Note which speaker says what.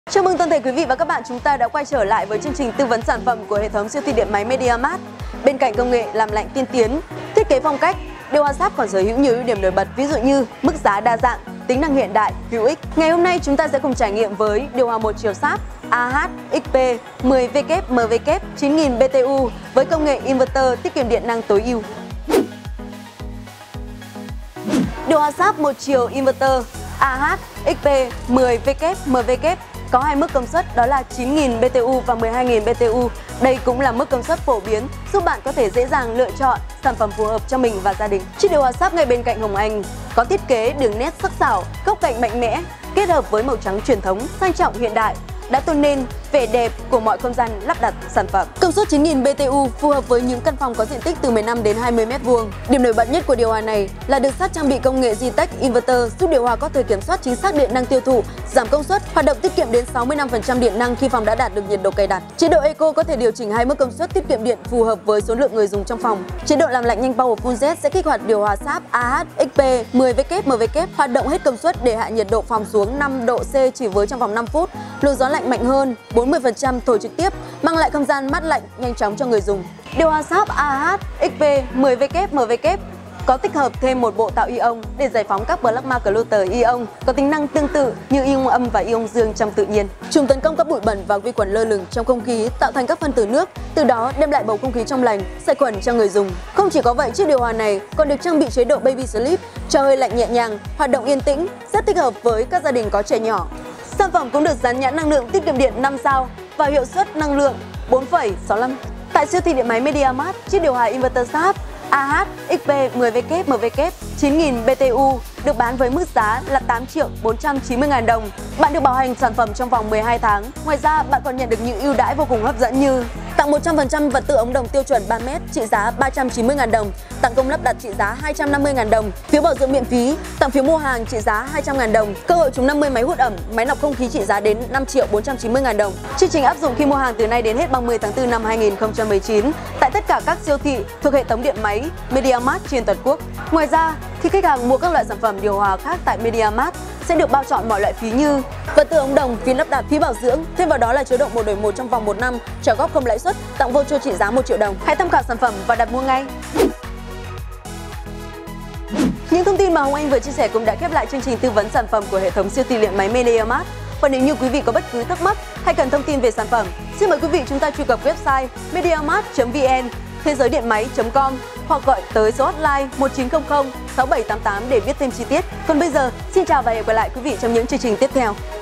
Speaker 1: Chào mừng toàn thể quý vị và các bạn, chúng ta đã quay trở lại với chương trình tư vấn sản phẩm của hệ thống siêu thị điện máy MediaMart. Bên cạnh công nghệ làm lạnh tiên tiến, thiết kế phong cách, điều hòa Sharp còn sở hữu nhiều ưu điểm nổi bật, ví dụ như mức giá đa dạng, tính năng hiện đại, hữu ích. Ngày hôm nay chúng ta sẽ cùng trải nghiệm với điều hòa một chiều Sharp AH-XP 10W MW 9000 BTU với công nghệ inverter tiết kiệm điện năng tối ưu. Điều hòa Sharp một chiều inverter AH-XP 10W MW có hai mức công suất, đó là 9000 BTU và 12000 BTU. Đây cũng là mức công suất phổ biến, giúp bạn có thể dễ dàng lựa chọn sản phẩm phù hợp cho mình và gia đình. Chiếc điều hòa Sharp ngay bên cạnh Hồng Anh có thiết kế đường nét sắc sảo, góc cạnh mạnh mẽ, kết hợp với màu trắng truyền thống, sang trọng hiện đại, đã tôn nên vẻ đẹp của mọi không gian lắp đặt sản phẩm. Công suất 9000 BTU phù hợp với những căn phòng có diện tích từ 15 đến 20 m². Điểm nổi bật nhất của điều hòa này là được Sharp trang bị công nghệ Ztech Inverter, giúp điều hòa có thể kiểm soát chính xác điện năng tiêu thụ, giảm công suất, hoạt động tiết kiệm đến 65% điện năng khi phòng đã đạt được nhiệt độ cài đặt. Chế độ Eco có thể điều chỉnh hai mức công suất tiết kiệm điện phù hợp với số lượng người dùng trong phòng. Chế độ làm lạnh nhanh Powerful Z sẽ kích hoạt điều hòa Sharp AH-XP 10W MW hoạt động hết công suất để hạ nhiệt độ phòng xuống 5 độ C chỉ với trong vòng 5 phút. Luồng gió lạnh mạnh hơn 40% thổi trực tiếp, mang lại không gian mát lạnh nhanh chóng cho người dùng. Điều hòa Sharp AH-XP 10W MW có tích hợp thêm một bộ tạo ion để giải phóng các plasma cluster ion có tính năng tương tự như ion âm và ion dương trong tự nhiên. Chúng tấn công các bụi bẩn và vi khuẩn lơ lửng trong không khí, tạo thành các phân tử nước, từ đó đem lại bầu không khí trong lành, sát khuẩn cho người dùng. Không chỉ có vậy, chiếc điều hòa này còn được trang bị chế độ Baby Sleep, cho hơi lạnh nhẹ nhàng, hoạt động yên tĩnh, rất thích hợp với các gia đình có trẻ nhỏ. Sản phẩm cũng được dán nhãn năng lượng tiết kiệm điện 5 sao và hiệu suất năng lượng 4,65. Tại siêu thị điện máy MediaMart, chiếc điều hòa inverter Sharp AH-XP 10W MW 9000 BTU được bán với mức giá là 8.490.000 đồng. Bạn được bảo hành sản phẩm trong vòng 12 tháng. Ngoài ra, bạn còn nhận được những ưu đãi vô cùng hấp dẫn như tặng 100% vật tư ống đồng tiêu chuẩn 3m trị giá 390.000 đồng, tặng công lắp đặt trị giá 250.000 đồng, phiếu bảo dưỡng miễn phí, tặng phiếu mua hàng trị giá 200.000 đồng, cơ hội trúng 50 máy hút ẩm, máy lọc không khí trị giá đến 5.490.000 đồng. Chương trình áp dụng khi mua hàng từ nay đến hết 30 tháng 4 năm 2019 tại tất cả các siêu thị thuộc hệ thống điện máy MediaMart trên toàn quốc. Ngoài ra, khi khách hàng mua các loại sản phẩm điều hòa khác tại MediaMart sẽ được bao chọn mọi loại phí như vật tư ống đồng, phí lắp đặt, phí bảo dưỡng, thêm vào đó là chế độ 1 đổi 1 trong vòng 1 năm, trả góp không lãi suất, tặng voucher trị giá 1 triệu đồng. Hãy tham khảo sản phẩm và đặt mua ngay. Những thông tin mà Hồng Anh vừa chia sẻ cũng đã khép lại chương trình tư vấn sản phẩm của hệ thống siêu thị điện máy MediaMart. Và nếu như quý vị có bất cứ thắc mắc hay cần thông tin về sản phẩm, xin mời quý vị chúng ta truy cập website mediamart.vn, thế giới điện máy.com hoặc gọi tới số hotline 1900 6788 để biết thêm chi tiết. Còn bây giờ, xin chào và hẹn gặp lại quý vị trong những chương trình tiếp theo.